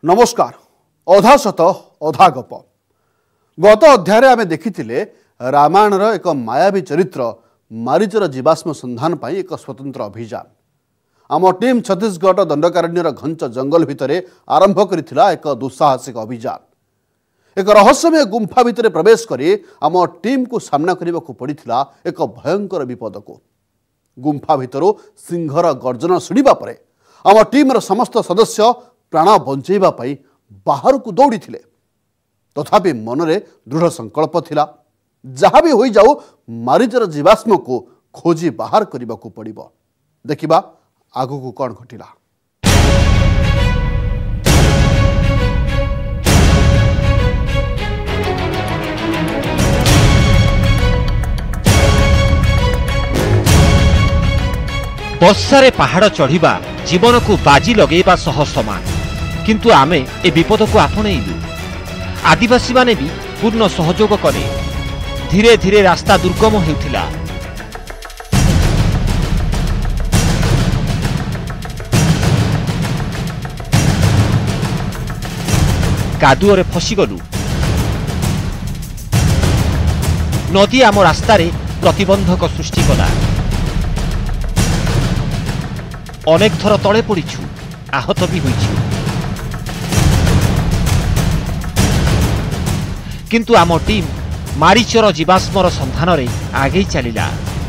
नमस्कार। अधा सत अधा गप। गत अध्याय आमे देखिथिले रामायण एक मायावी चरित्र मारीचर जीवाश्म संधान पाई एक स्वतंत्र अभियान। आम टीम छत्तीसगढ़ दंडकारण्यर घंच जंगल भितर आरंभ करिथिला एक दुस्साहसिक अभियान। एक रहस्यमय गुंफा भितर प्रवेश करी आम टीम को सामना करने को पड़िथिला एक भयंकर विपद को। गुंफा भितर सिंहर गर्जन शुणिबा परे आम टीम समस्त सदस्य प्राण बंचेबा पाई बाहर को दौड़ी थिले। तथापि मनरे दृढ़ संकल्प थिला, जहाँ भी होई जाऊ मारीचर जीवाश्म को खोजी बाहर करने को पड़िबो। देखिबा आगु को कौन घटिला। बर्षारे पहाड़ चढ़िबा जीवन को बाजी लगेबा सह समान, किंतु आमे ए विपद को आपणेइलु। आदिवासी माने भी पूर्ण सहयोग कले। धीरे धीरे रास्ता दुर्गम हेउथिला। कादुओरे फसीगलु। नदी आम रास्तारे प्रतिबंधक सृष्टि कला। अनेक थर तले पड़ीछु, आहत भी होइछु, किंतु आम टीम मारीचर जीवाश्मर संधान रे आगे चलिला।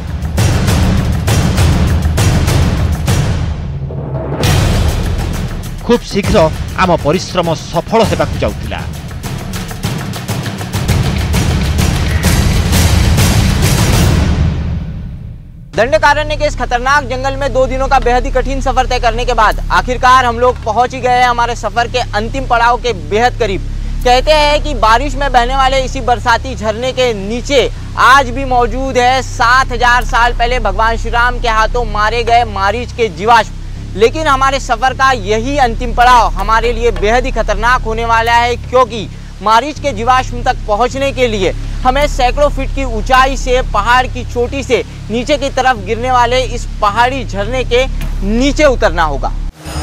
खूब शीघ्र आम परिश्रम सफल हेबाकु जाउतिला। दंडकारण्य के इस खतरनाक जंगल में 2 दिनों का बेहद ही कठिन सफर तय करने के बाद आखिरकार हम लोग पहुंच ही गए हैं हमारे सफर के अंतिम पड़ाव के बेहद करीब। कहते हैं कि बारिश में बहने वाले इसी बरसाती झरने के नीचे आज भी मौजूद है 7000 साल पहले भगवान श्री राम के हाथों मारे गए मारीच के जीवाश्म। लेकिन हमारे सफर का यही अंतिम पड़ाव हमारे लिए बेहद ही खतरनाक होने वाला है, क्योंकि मारीच के जीवाश्म तक पहुंचने के लिए हमें सैकड़ों फीट की ऊंचाई से पहाड़ की चोटी से नीचे की तरफ गिरने वाले इस पहाड़ी झरने के नीचे उतरना होगा।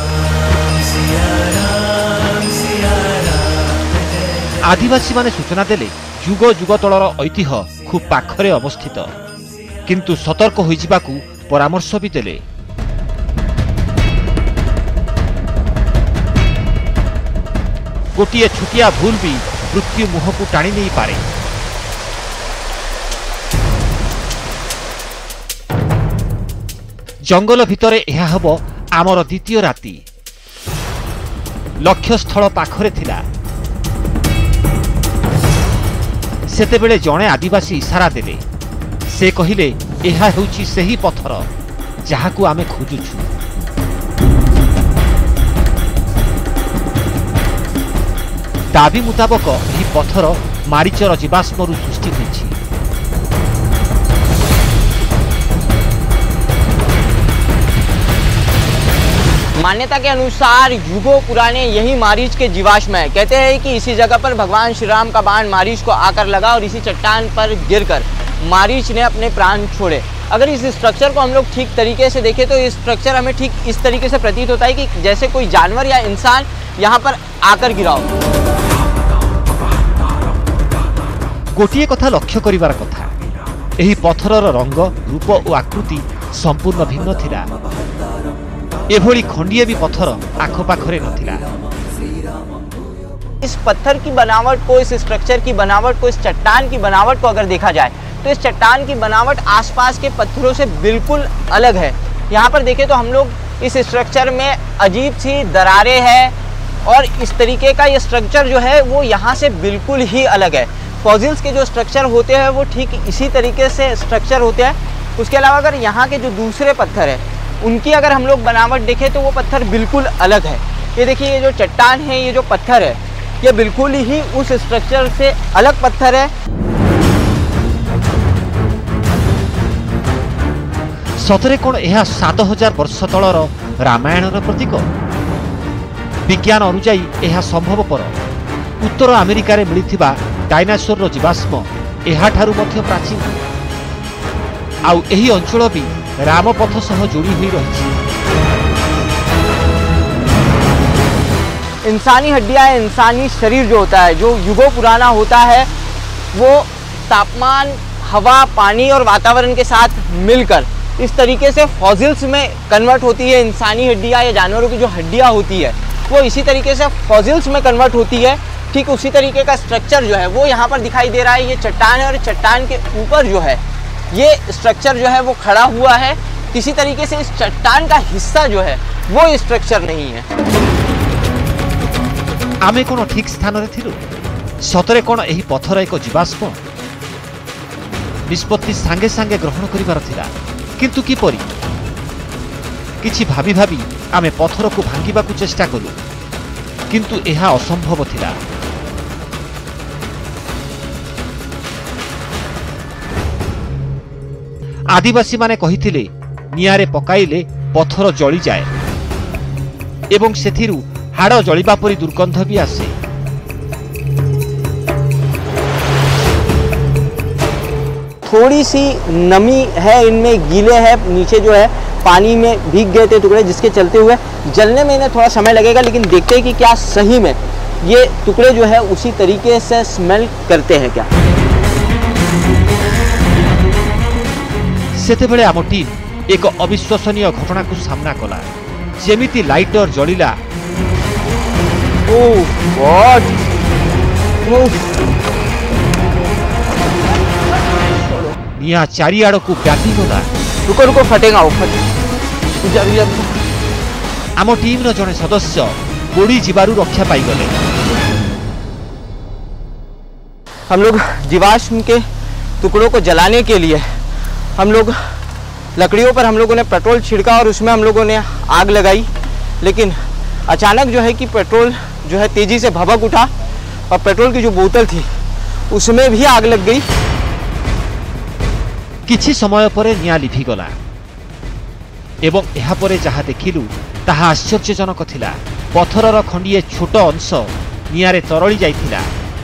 आदिवासी माने सूचना देले जुग जुग तलर ऐतिह्य खूब पाखरे अवस्थित, किंतु सतर्क होई जिबाकू परामर्श भी देले। गोटिए छुटिया भूल भी मृत्यु मुह को टाणी नहीं पारे। जंगल भितरे यह हबो आमर द्वितीय राति। लक्ष्य स्थल पाखरे थिला। सेतेबेले जणे आदिवासी इशारा देले। से कहिले एहा हेउची सेही पत्थर जहाकू आमे खोजुछु। दाबी मुताबक यही पत्थर मारीचर जीवाश्मरु सृष्टि होइछि। मान्यता के अनुसार युगों पुराने यही मारीच के जीवाश्म है। कहते हैं कि इसी जगह पर भगवान श्री राम का बाण मारीच को आकर लगा और इसी चट्टान पर गिरकर मारीच ने अपने प्राण छोड़े। अगर इस स्ट्रक्चर को हम लोग ठीक तरीके से देखें तो इस स्ट्रक्चर हमें ठीक इस तरीके से प्रतीत होता है कि जैसे कोई जानवर या इंसान यहाँ पर आकर गिरा हो। गोटिए कथा लक्ष्य करिवार कथा, एही पत्थरर रंग रूप और आकृति संपूर्ण भिन्न थिला। एभली खंडिए भी पत्थर आखपाखरे नथिला। इस पत्थर की बनावट को, इस स्ट्रक्चर की बनावट को, इस चट्टान की बनावट को अगर देखा जाए तो इस चट्टान की बनावट आसपास के पत्थरों से बिल्कुल अलग है। यहाँ पर देखें तो हम लोग इस स्ट्रक्चर में अजीब सी दरारें हैं और इस तरीके का ये स्ट्रक्चर जो है वो यहाँ से बिल्कुल ही अलग है। फॉसिल्स के जो स्ट्रक्चर होते हैं वो ठीक इसी तरीके से स्ट्रक्चर होते हैं। उसके अलावा अगर यहाँ के जो दूसरे पत्थर है उनकी अगर हम लोग बनावट देखें तो वो पत्थर बिल्कुल अलग है। ये देखिए, ये जो चट्टान है, ये जो पत्थर है, ये बिल्कुल ही उस स्ट्रक्चर से अलग पत्थर है। सतरे कोण यह 7000 वर्ष तलर रामायणर प्रतीक? विज्ञान अनुजाई यह संभवपर। उत्तर अमेरिकार मिलिथिबा डायनासोर जीवाश्म एहाठारु मध्य प्राचीन। आउ एही अंचल भी रामपथ सह जोड़ी हुई रही। इंसानी हड्डियां, इंसानी शरीर जो होता है, जो युगों पुराना होता है, वो तापमान, हवा, पानी और वातावरण के साथ मिलकर इस तरीके से फॉसिल्स में कन्वर्ट होती है। इंसानी हड्डियां या जानवरों की जो हड्डियां होती है वो इसी तरीके से फॉसिल्स में कन्वर्ट होती है। ठीक उसी तरीके का स्ट्रक्चर जो है वो यहाँ पर दिखाई दे रहा है। ये चट्टान है और चट्टान के ऊपर जो है ये स्ट्रक्चर जो है वो खड़ा हुआ है। किसी तरीके से इस चट्टान का हिस्सा जो है वो स्ट्रक्चर नहीं है। आमे कोन ठीक स्थान रे थिलु? सतरे कोन एही पत्थर एक जीवाश्म? निष्पत्ति सांगे सांगे ग्रहण करिबार थिला, किंतु किपरि? किछि भाबी भाबी आमे पत्थर को भांगिबाकू चेष्टा कलु, किंतु एहा असंभव थिला। आदिवासी माने कहिथिले नियारे पकाइले पत्थर जळी जाए एवं सेथिरु हाड़ जळिबा परि दुर्गंध भी आसे। थोड़ी सी नमी है इनमें, गीले है, नीचे जो है पानी में भीग गए थे टुकड़े, जिसके चलते हुए जलने में इन्हें थोड़ा समय लगेगा। लेकिन देखते हैं कि क्या सही में ये टुकड़े जो है उसी तरीके से स्मेल करते हैं क्या। सेतेबेले आम टीम एक अविश्वसनीय घटना को सामना कला। जेमिति लाइटर जलिला, ओह गॉड, निया चारिआड़ को व्यापी गला। रुको रुको, फटेगा वो, आम टीम रो जने सदस्य पोड़ी जीवारु रक्षा पाई गले। हम लोग जीवाश्म के टुकड़ों को जलाने के लिए हम लोग लकड़ियों पर हम लोगों ने पेट्रोल छिड़का और उसमें हम लोगों ने आग लगाई। लेकिन अचानक जो है कि पेट्रोल जो है तेजी से भभक उठा और पेट्रोल की जो बोतल थी उसमें भी आग लग गई। किछि समय परे निया लिभि गला एवं एहा परे जहा देखिलु ताहा आश्चर्यजनक थिला। पत्थरर खंडिए छोट अंश नियारे तरली जाइथिला।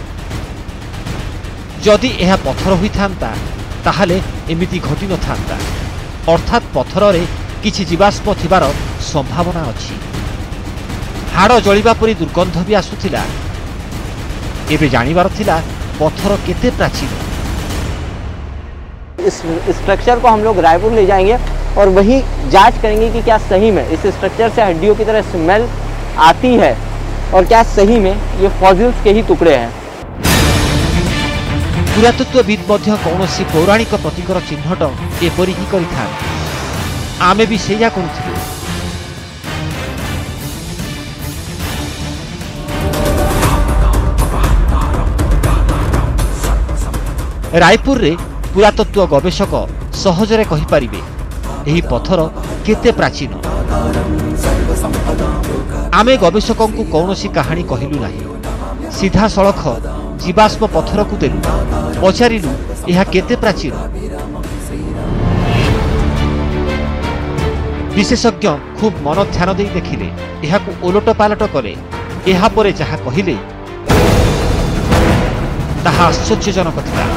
जदि एहा पत्थर होई थांता ताहाले एमिति घटी न थांता। अर्थात पत्थर किछि जीवाश्म थिबार संभावना अछि। हाड़ जलिबा परि दुर्गंध भी आसुथिला। एबे जानिबार थिला पत्थर केते प्राचीन। इस स्ट्रक्चर को हम लोग रायपुर ले जाएंगे और वहीं जांच करेंगे कि क्या सही में इस स्ट्रक्चर से हड्डियों की तरह स्मेल आती है और क्या सही में ये फॉसिल्स के ही टुकड़े हैं। पुरातत्वविद मध्य कौनसी पौराणिक प्रतीकर चिन्हट एपरि ही करिथा। आमे भी सेया करुथिलु। रायपुर रे पुरातत्व गवेषक सहजरे कहि पारिबे एही पत्थर केते प्राचीन। आमे गवेषकों को कौनसी कहानी कहिलु नाही। सीधा सड़क जीवाश्म पत्थर को देलु, पचारिलु एहा केते प्राचीन। विशेषज्ञ खूब मन ध्यान दे देखिले, एहाकु ओलट पालट कले। एहा परे जहा कहिले ताहा आश्चर्यजनक थिला।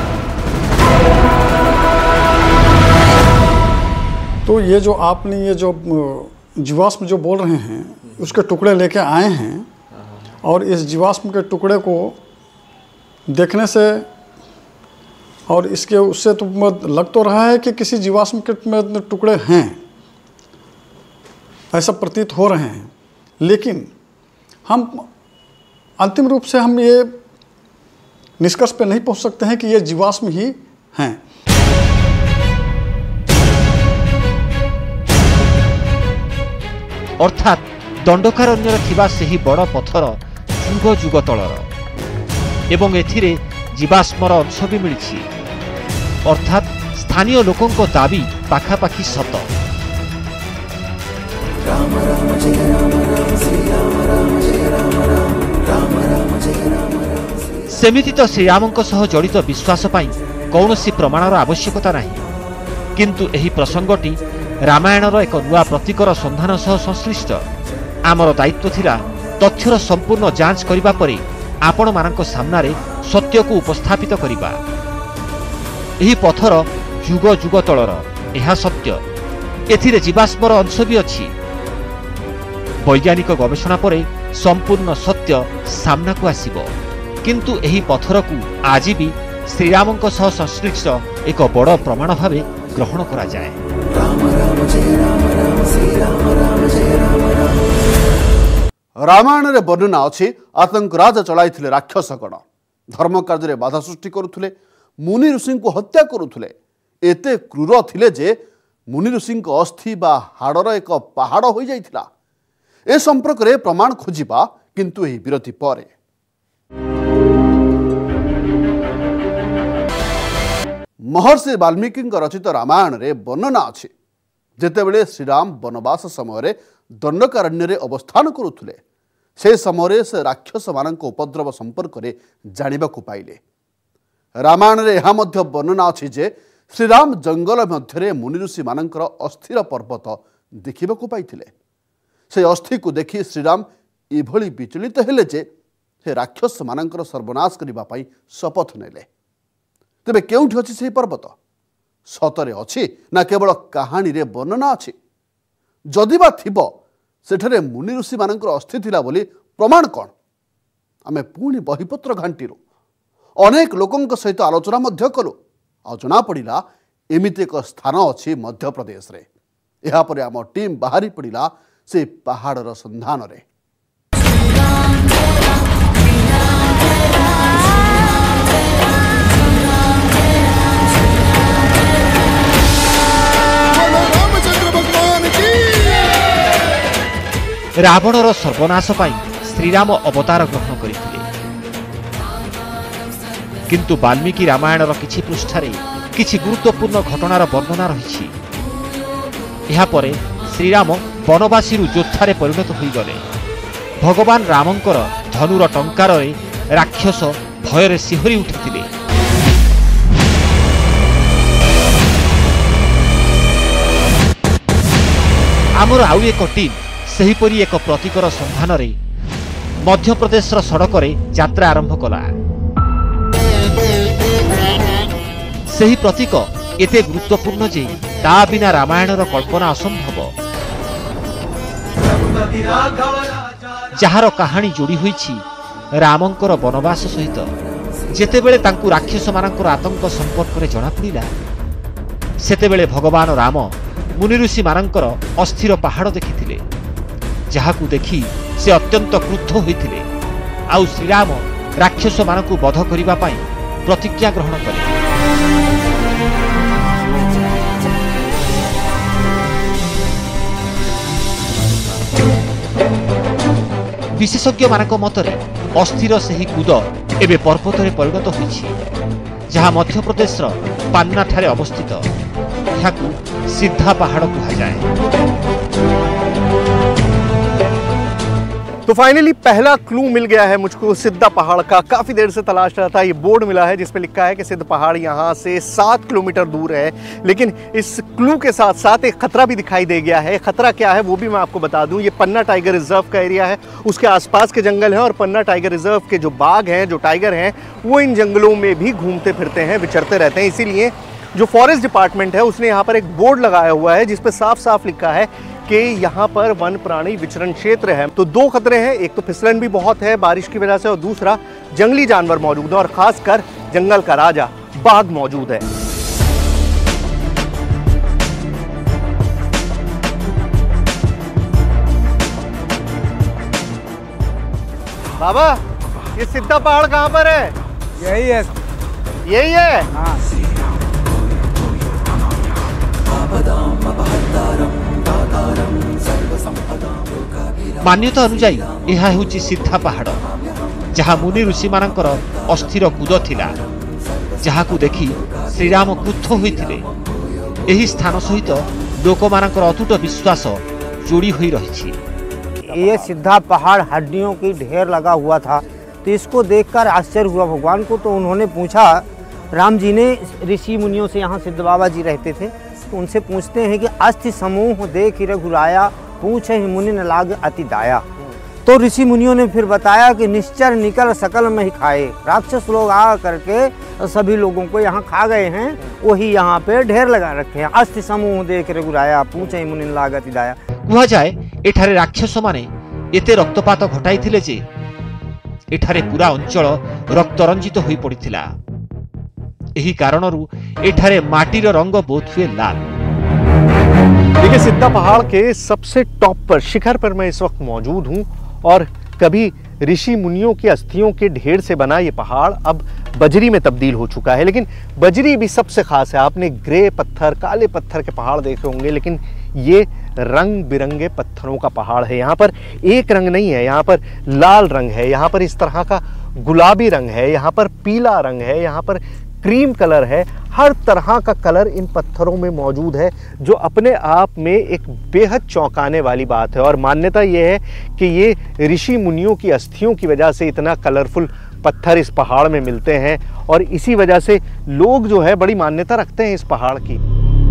तो ये जो आपने ये जो जीवाश्म जो बोल रहे हैं उसके टुकड़े लेके आए हैं और इस जीवाश्म के टुकड़े को देखने से और इसके उससे तो लग तो रहा है कि किसी जीवाश्म के टुकड़े हैं, ऐसा प्रतीत हो रहे हैं। लेकिन हम अंतिम रूप से हम ये निष्कर्ष पे नहीं पहुंच सकते हैं कि ये जीवाश्म ही हैं। अर्थात दंडकारण्य थिबा सेही बड़ पत्थर जुग जुग तलर एवं एथिरे जीवाश्मर अंश भी मिली। अर्थात स्थानीय लोकों को दाबी पाखापाखि सत। सेमिति तो श्रीरामंक सह जड़ित विश्वास पाई कौनसी प्रमाणर आवश्यकता नहीं। किंतु एही प्रसंगटी रामायणर एक नुआ प्रतीकर संधान सह संश्लिष्ट। आमर दायित्व थिला तथ्यर संपूर्ण जांच करिबा परे आपण मानक सामनारे सत्य को उपस्थापित करिबा। एही पत्थर जुग जुग तलर, एहा सत्य। एथिरे जीवाश्मर अंश भी अछि। वैज्ञानिक गवेषणा परे संपूर्ण सत्य सामना को आसीबो। किंतु एही पत्थर को आज भी श्रीरामक सह संश्लिष्ट एक बड़ प्रमाण भावे ग्रहण करा जाए। रामायण रे वर्णना अछि आतंक राज चलाइथिले राक्षसगण, धर्म कार्य बाधा सृष्टि करुथुले, मुनि ऋषि को हत्या करुथुले। एते क्रूर थिले जे मुनि ऋषि अस्थि बा हाड़र एक पहाड़ हो जाइथिला। ए संपर्क रे प्रमाण खोजिबा, किंतु एही विरति परे महर्षि वाल्मीकि रचित रामायण रे वर्णना अछि जेतेबेले श्रीराम वनवास समय रे दंडकारण्य रे अवस्थान करुथुले, से समय से राक्षस मानक उपद्रव संपर्क रे जानिबा को पाइले। रामायण रे यहा मध्य वर्णना अछि जे श्रीराम जंगल मध्य मुनि ऋषि मानकर अस्थिर पर्वत देखिबा को पाइथिले। से अस्थि को देखि श्रीराम इभली विचलित हेले जे से राक्षस मानकर सर्वनाश करबा पई शपथ नेले। तेबे केउठी अछि से पर्वत? सतरे अछि ना केवल कहानी रे वर्णना अछि? जदिबा थिबो सेठरे मुनि ऋषि मानकर अस्थि थिला बोली प्रमाण कौन? आमे पुणी बहिपत्र घांटीरू अनेक लोकंक सहित आलोचना मध्य कलु आ जना पड़िला एमिति एक स्थान अछि मध्य प्रदेश रे। एहा परे आम टीम बाहरी पड़िला से पहाड़र संधान रे। रावणर सर्वनाश पाई श्रीराम अवतार ग्रहण करथिले। किंतु वाल्मीकि रामायणर किछि पृष्ठारे किछि गुरुत्वपूर्ण घटनार वर्णना रहिछि। एहा परे श्रीराम वनवासी योद्धारे परिणत होई गले। भगवान रामंकर धनुर टंकारे राक्षस भୟରେ सिहरी उठिथिले। आमर आउ एक टीम सेहीपरि एक प्रतीकर संधान रे मध्य प्रदेश सड़क रे यात्रा आरंभ कला। सही प्रतीक एते गुरुत्वपूर्ण जे ता बिना रामायणर कल्पना असंभव। जहार कहानी जोड़ी होईछि रामंकर वनवास सहित। जेतेबेले तांकु राक्षस मानकर आतंक संपर्क रे जଣା पड़िला, सेतेबेले भगवान राम मुनि ऋषि मानकर अस्थिर पहाड़ देखिथिले, जहाकू देखि से अत्यंत क्रुद्ध होइथिले। आउ श्रीराम राक्षस मानकू वध करिबा पई प्रतिज्ञा ग्रहण कले। विशेषज्ञ मानक मतरे अस्थिर सेही कूद एबे पर्वतरे परिणत होइछि, जहा मध्य प्रदेश पान्ना ठारे अवस्थित। याकू सिद्धा पहाड़ कहा जाए। तो फाइनली पहला क्लू मिल गया है मुझको सिद्धा पहाड़ का। काफ़ी देर से तलाश रहा था। ये बोर्ड मिला है जिस पे लिखा है कि सिद्ध पहाड़ यहाँ से 7 किलोमीटर दूर है। लेकिन इस क्लू के साथ साथ एक खतरा भी दिखाई दे गया है। खतरा क्या है वो भी मैं आपको बता दूं। ये पन्ना टाइगर रिजर्व का एरिया है, उसके आसपास के जंगल हैं और पन्ना टाइगर रिजर्व के जो बाघ हैं, जो टाइगर हैं, वो इन जंगलों में भी घूमते फिरते हैं, विचरते रहते हैं। इसीलिए जो फॉरेस्ट डिपार्टमेंट है उसने यहाँ पर एक बोर्ड लगाया हुआ है जिस पर साफ साफ लिखा है कि यहाँ पर वन प्राणी विचरण क्षेत्र है। तो 2 खतरे हैं, एक तो फिसलन भी बहुत है बारिश की वजह से, और दूसरा जंगली जानवर मौजूद है और खासकर जंगल का राजा बाघ मौजूद है। बाबा, ये सिद्धा पहाड़ कहाँ पर है? यही है। यही है? हाँ। मान्यता अनुजाई यह होची सिद्धा पहाड़, जहाँ मुनि ऋषि मानकर अस्थिर कूद थिला, जहाकू देखि श्रीराम क्रुद्ध होइथिले। एही स्थान सहित लोक मानकर अतुट विश्वास जोड़ी होई रहिछि। ये सिद्धा पहाड़ हड्डियों की ढेर लगा हुआ था, तो इसको देखकर आश्चर्य हुआ भगवान को। तो उन्होंने पूछा, राम जी ने ऋषि मुनियों से, यहाँ सिद्ध बाबा जी रहते थे, तो उनसे पूछते हैं कि अस्थि समूह देख रघुराया, पूछे ही मुनि न लाग अति दाया। तो ऋषि मुनियों ने फिर बताया कि निश्चर निकल सकल में ही खाए। राक्षस लोग आ करके सभी लोगों को यहाँ खा गए हैं, वही यहाँ पे ढेर लगा रखे हैं। अस्थि समूह देख रघुराया, पूछे ही मुनि न लाग अति दाया। कह जाए एठारे राक्षस माने एते रक्तपात घटाइथिले जे एठारे पूरा अंचल रक्तरंजित होई पड़िथिला। एही कारणरू एठारे माटीर रंग बोध हुए लाल। देखिए, सिद्धा पहाड़ के सबसे टॉप पर, शिखर पर मैं इस वक्त मौजूद हूं और कभी ऋषि मुनियों की अस्थियों के ढेर से बना ये पहाड़ अब बजरी में तब्दील हो चुका है। लेकिन बजरी भी सबसे खास है। आपने ग्रे पत्थर, काले पत्थर के पहाड़ देखे होंगे, लेकिन ये रंग बिरंगे पत्थरों का पहाड़ है। यहाँ पर एक रंग नहीं है, यहाँ पर लाल रंग है, यहाँ पर इस तरह का गुलाबी रंग है, यहाँ पर पीला रंग है, यहाँ पर क्रीम कलर है। हर तरह का कलर इन पत्थरों में मौजूद है, जो अपने आप में एक बेहद चौंकाने वाली बात है। और मान्यता यह है कि ये ऋषि मुनियों की अस्थियों की वजह से इतना कलरफुल पत्थर इस पहाड़ में मिलते हैं और इसी वजह से लोग जो है बड़ी मान्यता रखते हैं इस पहाड़ की।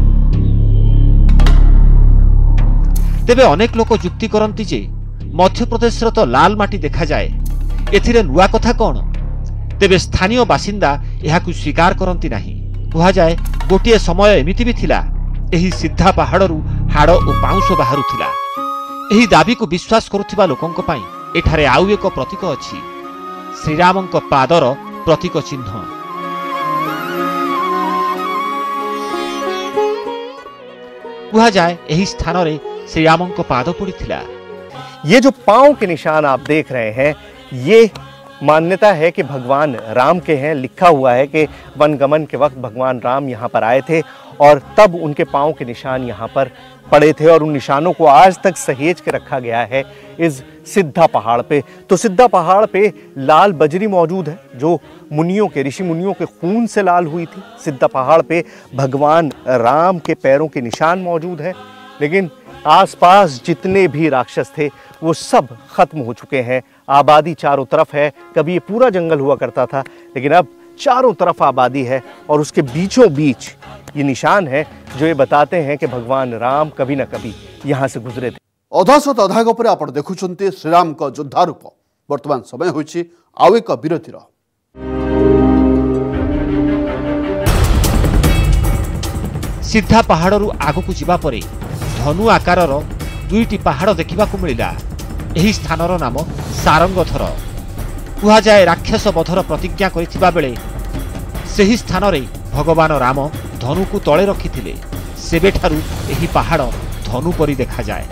तेबे अनेक लोक जुक्ति करती जे मध्य प्रदेश तो लाल माटी देखा जाए, एथिरे नुआ कथा कौन? तेबे स्थानीय बासिंदा यहाकु स्वीकार करती नहीं। कहा जाए गोटे समय एमिति भी थिला, एही सिद्धा पहाड़रू हाड़ और पाउंस बाहरुथिला। एही दाबी को विश्वास करुथिबा लोकंक पई एठारे आउ एक प्रतीक अछि, श्रीरामंक पादर प्रतीक चिन्ह। कहा जाए एही स्थान रे श्रीरामंक पाद पड़िथिला। ये जो पांव के निशान आप देख रहे हैं, ये मान्यता है कि भगवान राम के हैं। लिखा हुआ है कि वनगमन के वक्त भगवान राम यहाँ पर आए थे और तब उनके पांव के निशान यहाँ पर पड़े थे और उन निशानों को आज तक सहेज के रखा गया है इस सिद्धा पहाड़ पे। तो सिद्धा पहाड़ पे लाल बजरी मौजूद है, जो मुनियों के, ऋषि मुनियों के खून से लाल हुई थी। सिद्धा पहाड़ पे भगवान राम के पैरों के निशान मौजूद हैं। लेकिन आसपास जितने भी राक्षस थे वो सब खत्म हो चुके हैं। आबादी चारों तरफ है। कभी ये पूरा जंगल हुआ करता था, लेकिन अब चारों तरफ आबादी है और उसके बीचों बीच ये निशान है जो ये बताते हैं कि भगवान राम कभी ना कभी यहाँ से गुजरे थे। अधा सत अधा गपरे आप देखुंत श्रीराम का योद्धा रूप। वर्तमान समय होइछि आउ एक विरतिर। सिद्धा पहाड़रू आगकू जिबा परे धनु आकारर दुईटी पहाड़ देखिबाकू मिलिला। एही स्थानर नाम सारंगधर। कहा जाए राक्षस बधर प्रतिज्ञा करिथिबा बेले सेही स्थान रे भगवान राम धनु को तले रखिथिले। सेबेठारू एही पहाड़ धनु परी देखा जाए।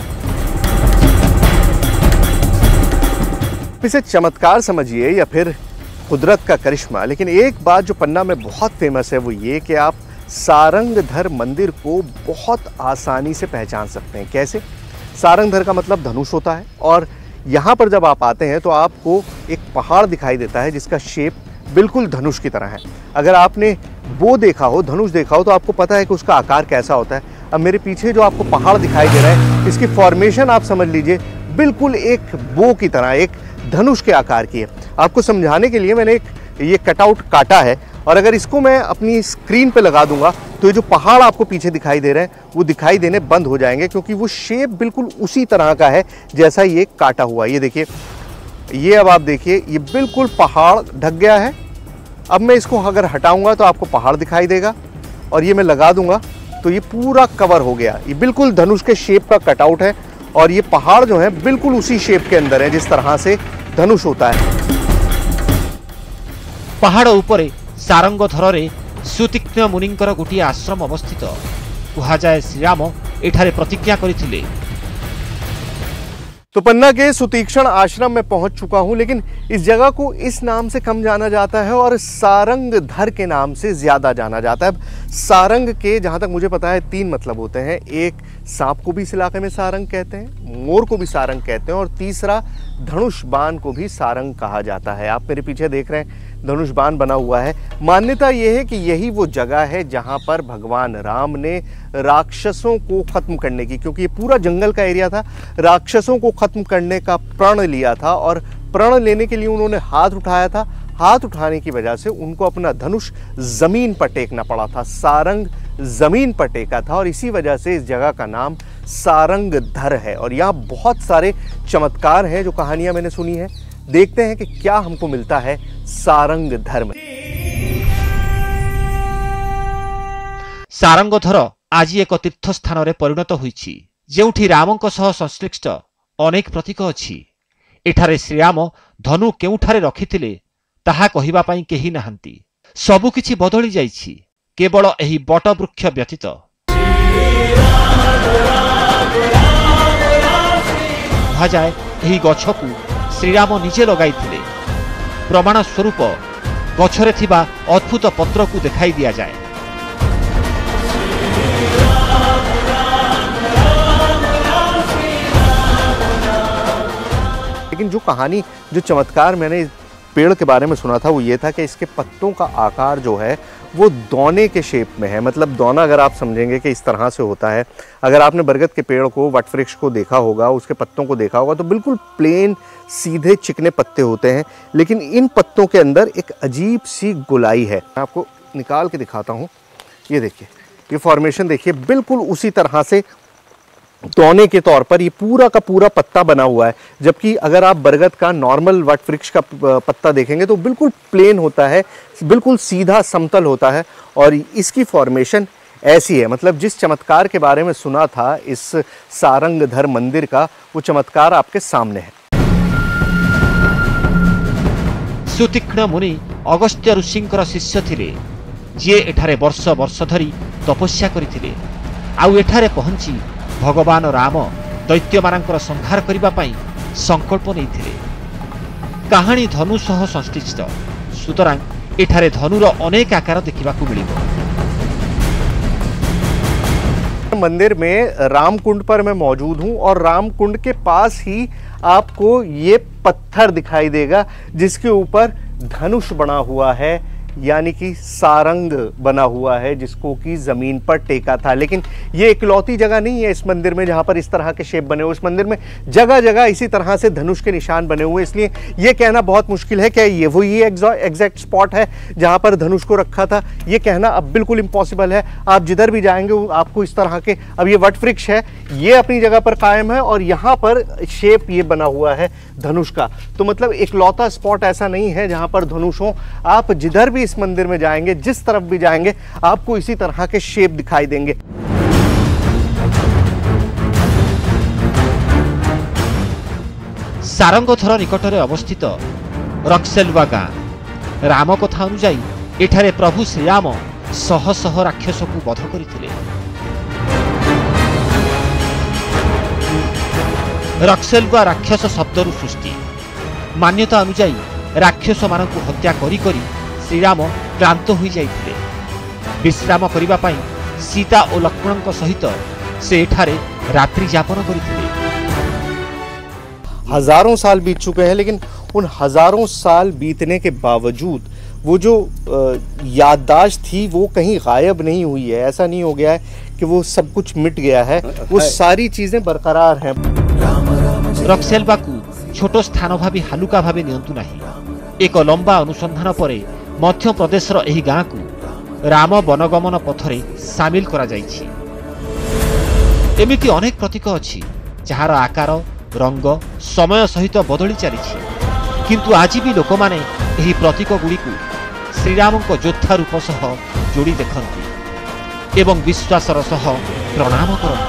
इसे चमत्कार समझिए या फिर कुदरत का करिश्मा, लेकिन एक बात जो पन्ना में बहुत फेमस है वो ये कि आप सारंगधर मंदिर को बहुत आसानी से पहचान सकते हैं। कैसे? सारंगधर का मतलब धनुष होता है और यहाँ पर जब आप आते हैं तो आपको एक पहाड़ दिखाई देता है जिसका शेप बिल्कुल धनुष की तरह है। अगर आपने बो देखा हो, धनुष देखा हो, तो आपको पता है कि उसका आकार कैसा होता है। अब मेरे पीछे जो आपको पहाड़ दिखाई दे रहा है, इसकी फॉर्मेशन आप समझ लीजिए बिल्कुल एक बो की तरह, एक धनुष के आकार की है। आपको समझाने के लिए मैंने एक ये कटआउट काटा है और अगर इसको मैं अपनी स्क्रीन पे लगा दूंगा तो ये जो पहाड़ आपको पीछे दिखाई दे रहे हैं वो दिखाई देने बंद हो जाएंगे, क्योंकि वो शेप बिल्कुल उसी तरह का है जैसा ये काटा हुआ है। ये देखिए, ये अब आप देखिए, ये बिल्कुल पहाड़ ढक गया है। अब मैं इसको अगर हटाऊंगा तो आपको पहाड़ दिखाई देगा और ये मैं लगा दूंगा तो ये पूरा कवर हो गया। ये बिल्कुल धनुष के शेप का कटआउट है और ये पहाड़ जो है बिल्कुल उसी शेप के अंदर है जिस तरह से धनुष होता है। पहाड़ उपरे सारंगधर रे सुतीक्ष्ण मुनिंकर गोटे आश्रम अवस्थित। कहा जाए श्रीराम एठारे प्रतिज्ञा करिथिले। तो पन्ना के सुतीक्ष्ण आश्रम में पहुंच चुका हूं, लेकिन इस जगह को इस नाम से कम जाना जाता है और सारंगधर के नाम से ज्यादा जाना जाता है। सारंग के जहां तक मुझे पता है 3 मतलब होते हैं। एक, सांप को भी इस इलाके में सारंग कहते हैं, मोर को भी सारंग कहते हैं और तीसरा, धनुष बाण को भी सारंग कहा जाता है। आप मेरे पीछे देख रहे हैं धनुष बाण बना हुआ है। मान्यता यह है कि यही वो जगह है जहां पर भगवान राम ने राक्षसों को खत्म करने की, क्योंकि ये पूरा जंगल का एरिया था, राक्षसों को खत्म करने का प्रण लिया था और प्रण लेने के लिए उन्होंने हाथ उठाया था। हाथ उठाने की वजह से उनको अपना धनुष जमीन पर टेकना पड़ा था। सारंग जमीन पर टेका था और इसी वजह से इस जगह का नाम सारंगधर है। और यहाँ बहुत सारे चमत्कार हैं जो कहानियां मैंने सुनी है। देखते हैं कि क्या हमको मिलता है सारंगधर में। सारंगधर आज एक तीर्थस्थान परिणत होइछि, जेउठी रामंक सह संश्लिष्ट अनेक प्रतीक अछि। एठारे श्रीराम धनु केउठारे रखिथिले ताहा कहिबा पई केही नाहंती। सबु किछि बदली जाइछि केवल एही बट वृक्ष व्यतीत। कहाଯାଏ ଏହି ଗଛକୁ ଶ୍ରୀରାମ ନିଜେ ଲଗାଇଥିଲେ। ପ୍ରମାଣ ସ୍ୱରୂପ ଗଛରେ ଥିବା ଅଦ୍ଭୁତ ପତ୍ରକୁ ଦେଖାଇ ଦିଆଯାଏ। लेकिन जो कहानी, जो चमत्कार मैंने पेड़ के बारे में सुना था वो ये था कि इसके पत्तों का आकार जो है वो दौने के शेप में है। मतलब दौना अगर आप समझेंगे कि इस तरह से होता है। अगर आपने बरगद के पेड़ को, वटवृक्ष को देखा होगा, उसके पत्तों को देखा होगा तो बिल्कुल प्लेन सीधे चिकने पत्ते होते हैं, लेकिन इन पत्तों के अंदर एक अजीब सी गोलाई है। मैं आपको निकाल के दिखाता हूँ। ये देखिए, ये फॉर्मेशन देखिए, बिल्कुल उसी तरह से दौने के तौर पर ये पूरा का पूरा पत्ता बना हुआ है। जबकि अगर आप बरगद का नॉर्मल वटवृक्ष का पत्ता देखेंगे तो बिल्कुल प्लेन होता है, बिल्कुल सीधा समतल होता है और इसकी फॉर्मेशन ऐसी है। मतलब जिस चमत्कार के बारे में सुना था इस सारंगधर मंदिर का, वो चमत्कार आपके सामने है। सुतीक्ष्ण मुनि अगस्त्य ऋषिंकर शिष्य थिले, जे एठारे वर्ष वर्ष धरी तपस्या करिथिले। आउ एठारे पहुंची भगवान राम दैत्यमानंकर संहार करिबा पई संकल्प नैथिले। कहानी धनु सह संश्लिष्ट, सुतरां एठारे धनुर अनेक आकार देखिबाकू मिलिबो। मंदिर में रामकुंड पर मैं मौजूद हूं और रामकुंड के पास ही आपको ये पत्थर दिखाई देगा जिसके ऊपर धनुष बना हुआ है, यानी कि सारंग बना हुआ है, जिसको कि जमीन पर टेका था। लेकिन ये इकलौती जगह नहीं है इस मंदिर में जहां पर इस तरह के शेप बने हुए। इस मंदिर में जगह जगह इसी तरह से धनुष के निशान बने हुए, इसलिए ये कहना बहुत मुश्किल है कि ये वही एग्जैक्ट स्पॉट है जहां पर धनुष को रखा था। ये कहना अब बिल्कुल इम्पॉसिबल है। आप जिधर भी जाएंगे आपको इस तरह के, अब ये वटवृक्ष है, ये अपनी जगह पर कायम है और यहाँ पर शेप ये बना हुआ है धनुष का। तो मतलब इकलौता स्पॉट ऐसा नहीं है जहां पर धनुष हो। आप जिधर भी इस मंदिर में जाएंगे, जिस तरफ भी जाएंगे, आपको इसी तरह के शेप दिखाई देंगे। सारंगधर निकटरे अवस्थित रक्सेलवा गाँ। राम कथा अनुजाई एठारे प्रभु श्रीराम शह शह राक्षस को वध करथिले। रक्सेलवा राक्षस शब्दरु सृष्टि। मान्यता अनुजाई राक्षस मानकु हत्या करी करी श्रीराम क्लांत हो जाइथिले। विश्राम करिबा पई सीता और लक्ष्मणଙ୍କ सहित से एठारे रात्रि यापन करथिले। हजारों साल बीत चुके हैं, लेकिन उन हजारों साल बीतने के बावजूद वो जो याददाश्त थी वो कहीं गायब नहीं हुई है। ऐसा नहीं हो गया है कि वो सब कुछ मिट गया है, वो सारी चीजें बरकरार हैं। रक्सेलबाकू छोट स्थान भावी हालुका भावे नियंतु नाही। एक लंबा अनुसंधान परे मध्य प्रदेशर एही गाँ को राम वनगमन पथरे सामिल करा जाइछि। एमिति अनेक प्रतीक अछि जहार आकार, रंग समय सहित बदली चलिछि, किंतु आज भी लोक माने एही प्रतीक गुड़ी को श्रीरामको योद्धा रूप सह जोड़ी देखंती एवं विश्वासर सह प्रणाम करंती।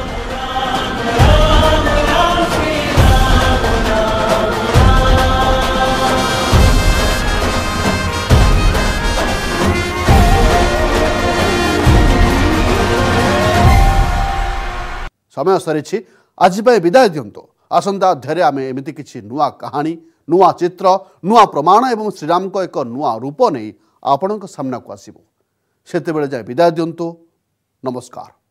समय सरी आज विदाय दिंतु। आसंता अध्याय आम एमती किसी नुआ कहानी, नुआ चित्र, नुआ प्रमाण एवं श्रीराम को एक नुआ रूप नहीं आपण सामना को आसबू। से जाए विदाय दिंतु। नमस्कार।